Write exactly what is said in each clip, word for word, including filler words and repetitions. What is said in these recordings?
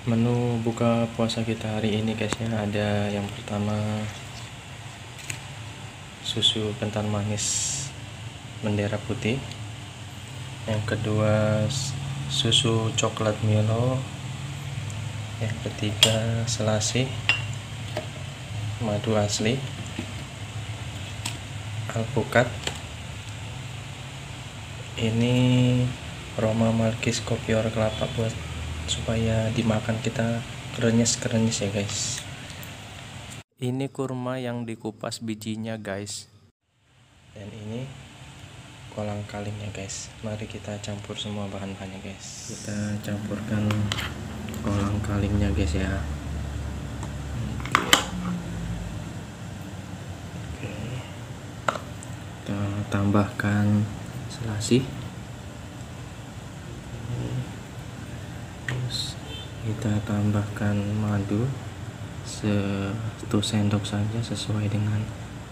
Menu buka puasa kita hari ini guys ya, ada yang pertama susu kental manis bendera putih, yang kedua susu coklat Milo, yang ketiga selasih madu asli, alpukat, ini Roma Malkis kopior kelapa buat supaya dimakan kita krenyes-krenyes ya guys. Ini kurma yang dikupas bijinya guys, dan ini kolang kalingnya guys. Mari kita campur semua bahan-bahannya guys. Kita campurkan kolang kalingnya guys ya. Oke, kita tambahkan selasih, terus kita tambahkan madu satu sendok saja sesuai dengan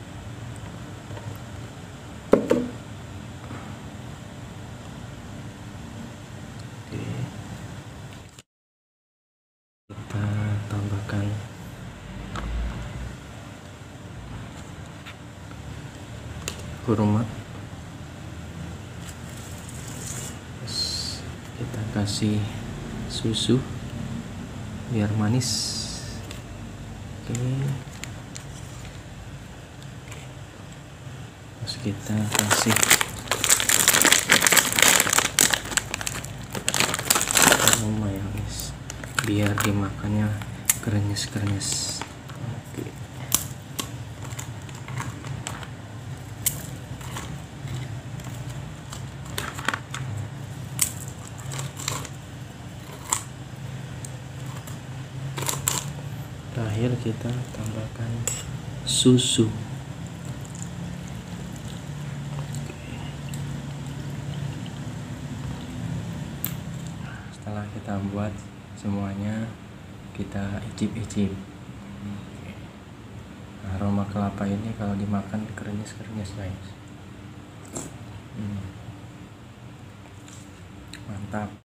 Oke. Kita tambahkan kurma, terus kita kasih susu biar manis. Oke, terus kita kasih aroma ya guys, biar dimakannya krenyes-krenyes. Oke, terakhir kita tambahkan susu. Setelah kita buat semuanya, kita icip-icip. Aroma kelapa ini kalau dimakan krenyes-krenyes guys. hmm. Mantap.